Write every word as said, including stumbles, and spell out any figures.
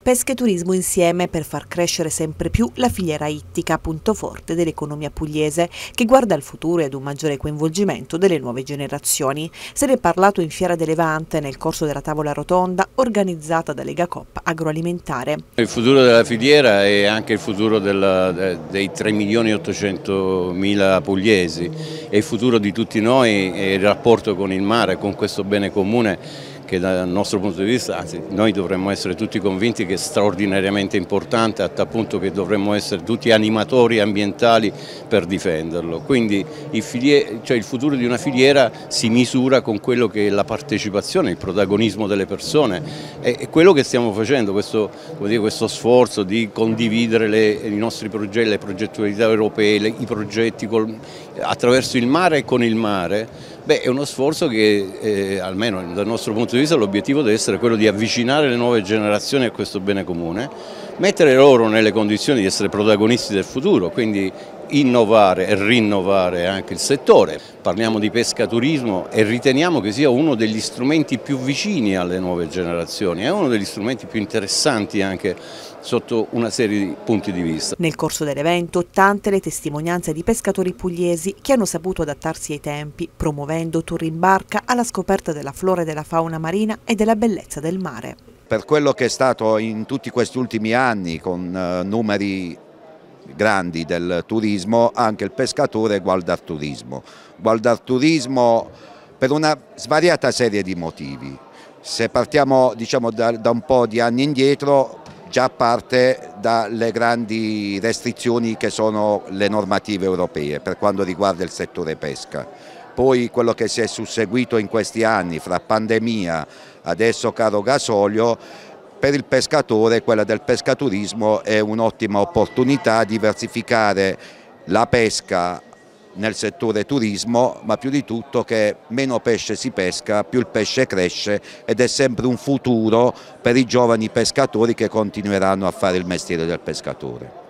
Pesca e turismo insieme per far crescere sempre più la filiera ittica, punto forte dell'economia pugliese, che guarda al futuro e ad un maggiore coinvolgimento delle nuove generazioni. Se ne è parlato in Fiera de Levante nel corso della tavola rotonda organizzata da Legacoop Agroalimentare. Il futuro della filiera è anche il futuro della, dei tre milioni e ottocentomila pugliesi, è il futuro di tutti noi e il rapporto con il mare, con questo bene comune che dal nostro punto di vista, anzi noi dovremmo essere tutti convinti che è straordinariamente importante, a tal punto che dovremmo essere tutti animatori ambientali per difenderlo. Quindi il, filiere, cioè il futuro di una filiera si misura con quello che è la partecipazione, il protagonismo delle persone e quello che stiamo facendo, questo, come dire, questo sforzo di condividere le, i nostri progetti, le progettualità europee, le, i progetti col, attraverso il mare e con il mare. Beh, è uno sforzo che, eh, almeno dal nostro punto di vista, l'obiettivo deve essere quello di avvicinare le nuove generazioni a questo bene comune, mettere loro nelle condizioni di essere protagonisti del futuro, quindi innovare e rinnovare anche il settore. Parliamo di pescaturismo e riteniamo che sia uno degli strumenti più vicini alle nuove generazioni, è uno degli strumenti più interessanti anche sotto una serie di punti di vista. Nel corso dell'evento tante le testimonianze di pescatori pugliesi che hanno saputo adattarsi ai tempi, promuovendo tour in barca alla scoperta della flora e della fauna marina e della bellezza del mare. Per quello che è stato in tutti questi ultimi anni con uh, numeri grandi del turismo, anche il pescatore guarda al turismo, guarda al turismo per una svariata serie di motivi. Se partiamo diciamo, da, da un po' di anni indietro, già parte dalle grandi restrizioni che sono le normative europee per quanto riguarda il settore pesca. Poi quello che si è susseguito in questi anni fra pandemia, adesso caro gasolio, per il pescatore quella del pescaturismo è un'ottima opportunità di diversificare la pesca nel settore turismo, ma più di tutto che meno pesce si pesca, più il pesce cresce ed è sempre un futuro per i giovani pescatori che continueranno a fare il mestiere del pescatore.